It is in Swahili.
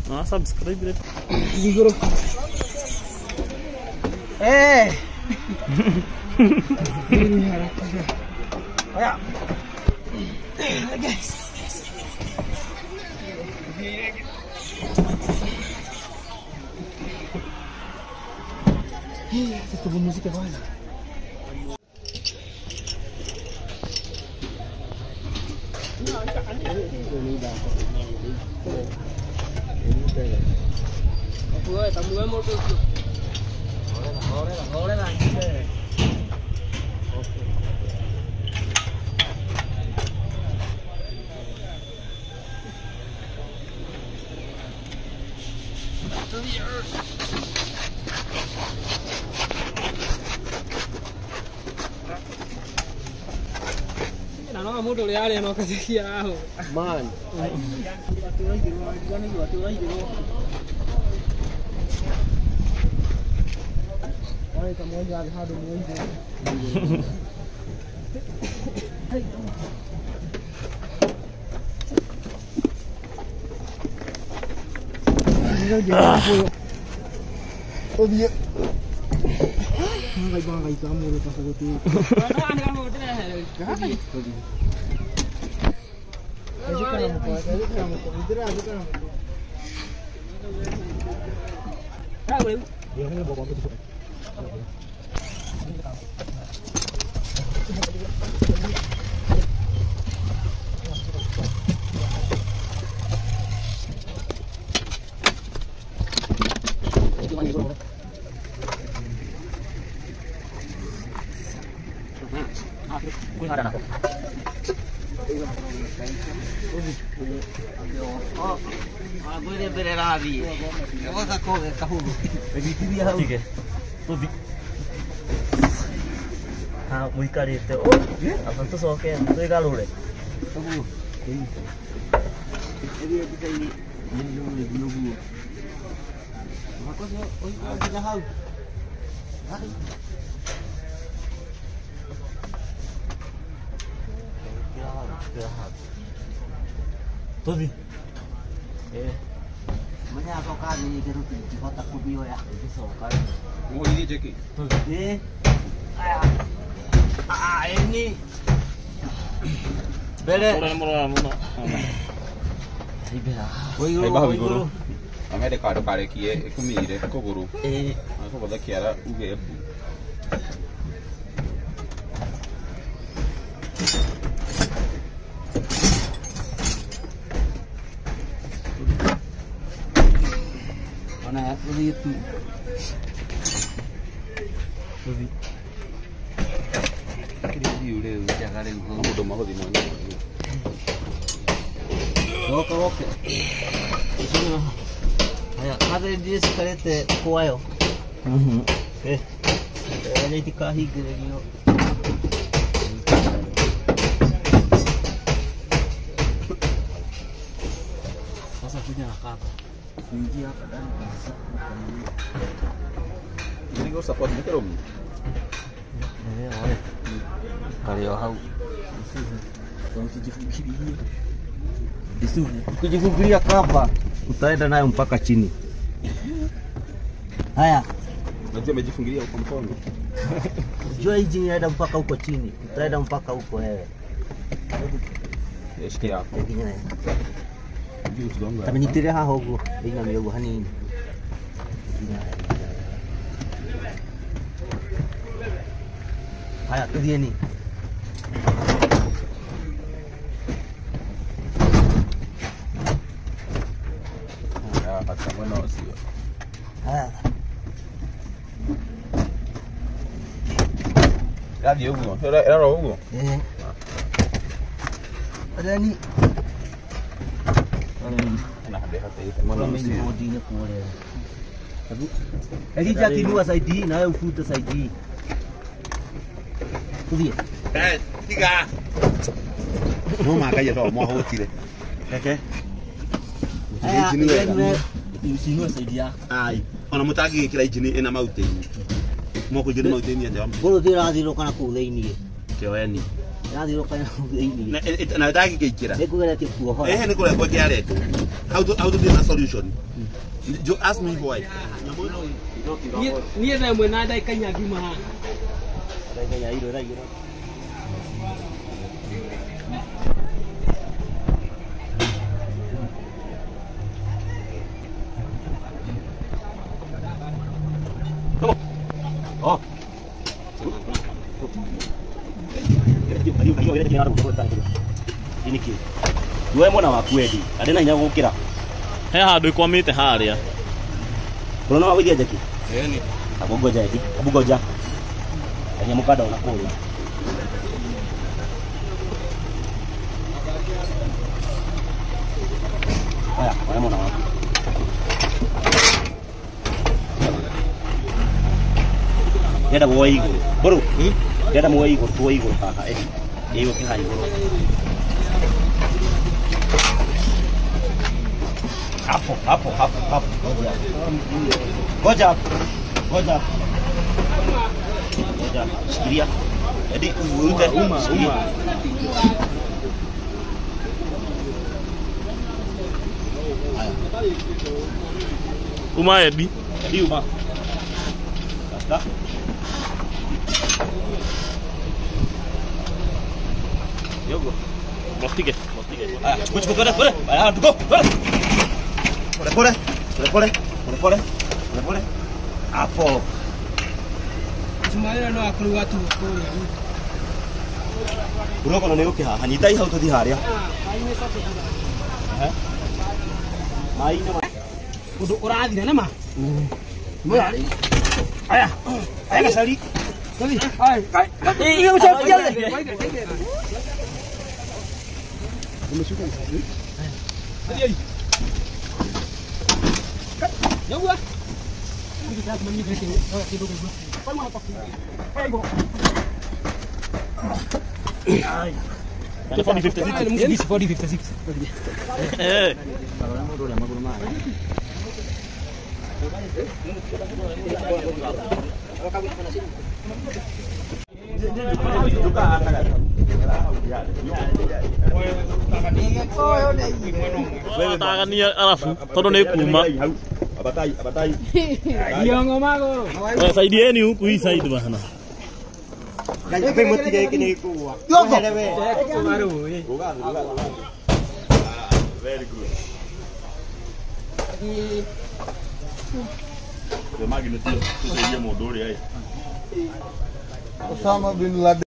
Ah, subscribe रे. Digoro. Eh. Ya. Guys. Satu musik apa lagi? No, mudo le ale no kasi kia ho. Man. Ai, tá muito errado muito. Oh dia. Bangkai kamu lepas aku. Mana kamu tu dah. Boleh berlari. Apa kau tahu? Jadi dia ठीक है. तो हाँ वही कर देते हो. अपन तो सो के तो एक गाल उड़े. tahu. Jadi kita ini dulu. Maka oh kita tahu. तो भी. Mana kau kan ini kita di kota Kubio ya. itu so kan. Oh ini Jeki. Ini. Bere. Murah. Ai bahu guru. Amere kado kare kie kumire ko guru. Ako boda kiara uge. Mana aku itu. Lebih. Kiri udah jaga deh. Aku udah mau di mana. Oke. Sini mah. Ayo, ada dia sekali teh kuayo. Ini dikahi gini yo. Masa punya apa? Kunci apa dan bisa. Ini kau support ni kerum. Ini oleh. Kali hau. Kau sijifungiri. Disuni. Kujifungiria kapa. Utaenda nayo mpaka chini. Haya. Najua amejifungilia huko mkono. Jua hizi inaenda mpaka huko chini. Utaenda mpaka huko wewe. Eshiki yako. Taminitire haho huko. Ina myogo hanini. Haya, tudieni. Radio Hugo, era Hugo. Ada ni. Nah, dia kata itu mana Mimi bodinya kule. Tapi jadi jati dua saidi na ufuta saidi. Tudia. 3. No makanya ndo mau hotile. Oke. Sini saidia. Ai, ona mutagi kila ijini ina mauteni. Moko jini mauteni ya jamu. Bolo tira dilo kana kule ini. Kewani. Na ndagĩkĩingĩra nĩ kũrengwo kĩarengwo how to get a solution. You ask me why. Niĩ thaa ĩmwe na ndagĩka inya ngiuma haha. Oh. Iniki. Wewe mwana wa kwedi. Arena nya gukira. He handu ikwamite haria. Bro no withia jeki. Ni. Abugoja eti. Abugoja. Anya mukada unakula. Aya, wewe mwana wa. Yenda muwe iguru. Bro, yenda muwe iguru, tuwe iguru haha. Iyo kiha iguru. Hapo. Goja. Shikilia. Edi uute uma. Uma Edi. Edi uma. Basta. Yogo. Mostige. Aya, chukua pole. Aya, tuko. Pole. Hapo. Sumaira no akuruga tu kuri. Uroko no uke haha nyitai hau tuthi haria. Mai na. Undu urathira na ma. Mwari. Aya kasari. Sabi. Ai. Iyo uchakia. Umeshuka. Hadi. Yawa. Kita mami kasi. Kidogo. Palma hapa. Ego. Ai. 40-56. Eh. Wewe tagania alafu tondu ni kuma. Abatai. Yongo mago. Wewe saidieni huku hii side bana. Kaje mutige iki ni kuwa. Yongo. Very good. The magnet to say you more do. Osama bin Laden.